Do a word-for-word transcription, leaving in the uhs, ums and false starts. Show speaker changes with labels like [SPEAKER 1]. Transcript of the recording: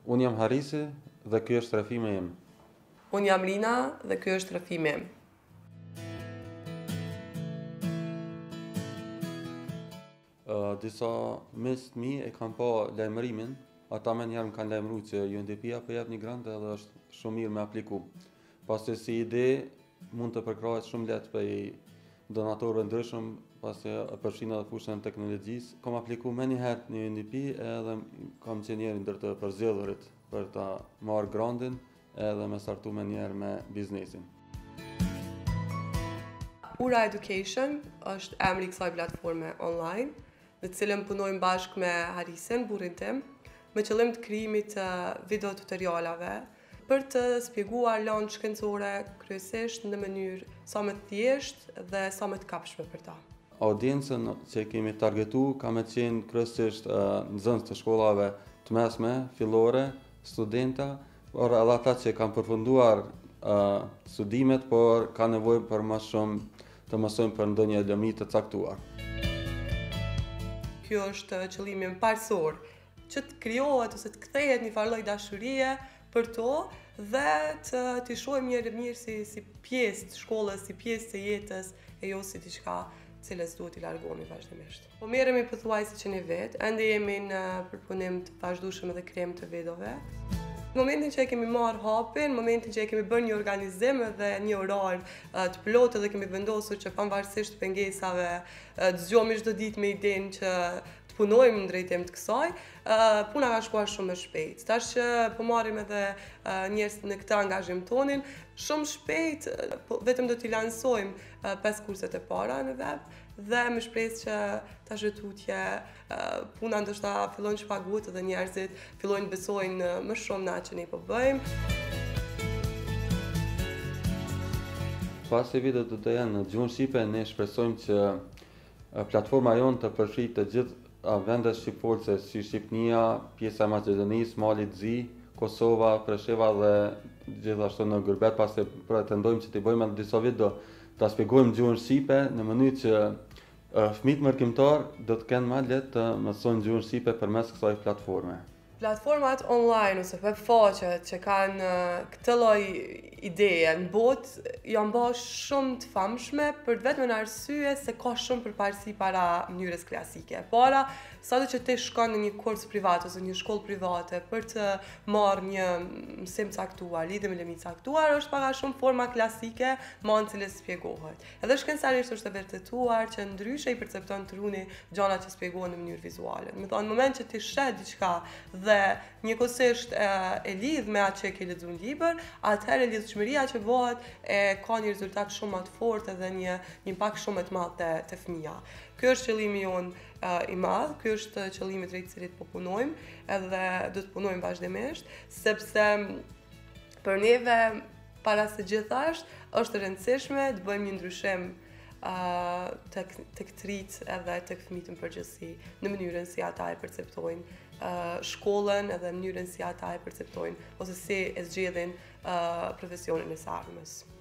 [SPEAKER 1] Unë jam Harisi dhe ky është rrëfimi im.
[SPEAKER 2] Unë jam Rina dhe ky është rrëfimi im.
[SPEAKER 1] Uh, disa mes të mi e kanë pa lajmërimin, ata më njerë më kanë lajmëru që U N D P apo jep një grant edhe është shumë mirë me apliku. Pasi si ide mund të përkrahet shumë lehtë për donatorëve ndryshëm, pasi e përfshin edhe fushën e teknologjisë. Kam apliku më një herë në U N D P edhe kam qenë njëri ndër të përzgjedhurit për ta marrë grantin edhe me startu më një herë me biznesin.
[SPEAKER 2] Ura Education është emri i kësaj platforme online, në të cilën punojmë bashkë me Harisin, burrin tim, me qëllim të krijimit të video tutorialave për të shpjeguar lëndë shkencore kryesisht në mënyrë sa më të thjeshtë dhe sa më të kapshme për ta.
[SPEAKER 1] Audiencën që kemi targetu ka me qenë kryesisht uh, nxënës të shkollave të mesme, fillore, studenta, por edhe ata që kanë përfunduar uh, studimet, por ka nevojë për më shumë të mësojnë për ndonjë lëmi të caktuar.
[SPEAKER 2] Kjo është qëllimi im parësor, që të krijohet ose të kthehet një farë lloj dashurie për to dhe të t'i shohim mirë mirë si, si pjesë të shkollës, si pjesë të jetës e jo si diçka cilës duhet i largohemi vazhdimisht. Po merremi pothuajse që një vit, ende jemi në përpunim të vazhdueshëm dhe krijim të videove. Në momentin që e kemi marrë hapin, në momentin që e kemi bërë një organizim dhe një orar të plotë dhe kemi vendosur që pavarësisht pengesave të zgjohemi çdo ditë me idenë që të punojmë në drejtim të kësaj, puna ka shkuar shumë më shpejt. Tash që po marrim edhe njerëz në këtë angazhim tonin, shumë shpejt vetëm do t'i lansojmë pesë kurset e para në web dhe me shpresë që tash tutje puna ndoshta fillojnë të shpaguhet dhe njerëzit fillojnë të besojnë më shumë në atë që ne po bëjmë.
[SPEAKER 1] Pasi videot do të jenë në gjuhën shqipe, ne shpresojmë që platforma jonë të përfshijë të gjithë vendet shqiptare si Shqipnia, pjesa e Maqedonisë, Mali i Zi, Kosova, Presheva dhe gjithashtu në Gërbet, pasi pretendojmë që t'i bëjmë edhe disa video ta shpjegojmë gjuhën shqipe në mënyrë që fëmijët mërkimtar do të kenë më lehtë të mësojnë gjuhën shqipe përmes kësaj platforme.
[SPEAKER 2] Platformat online ose web faqet që kanë këtë lloj ideje në botë janë bërë shumë të famshme për vetëm në arsye se ka shumë përparësi para mënyrës klasike. Para, sado që ti shkon në një kurs privat ose një shkollë private për të marrë një mësim caktuar, lidhje me lëmi caktuar, është pak a shumë forma klasike me anë cilës shpjegohet. Edhe shkencëtarisht është e vërtetuar që ndryshe i percepton truni gjërat që shpjegohen në mënyrë vizuale. Do të thonë në moment që ti sheh diçka dhe njëkohësisht e, e lidh me atë që e ke lexuar në libër, atëherë lidhshmëria që bëhet e ka një rezultat shumë më të fortë dhe një një impakt shumë më të madh te, te fëmia. Ky është qëllimi jon i madh, ky është qëllimi drejt cilit po punojmë edhe do të punojmë vazhdimisht, sepse për neve para së gjithasht është e rëndësishme të bëjmë një ndryshim Uh, tek tek trit edhe tek fëmijët në përgjithësi në mënyrën si ata e perceptojnë uh, shkollën edhe në mënyrën si ata e perceptojnë ose si e zgjedhin uh, profesionin e së ardhmes.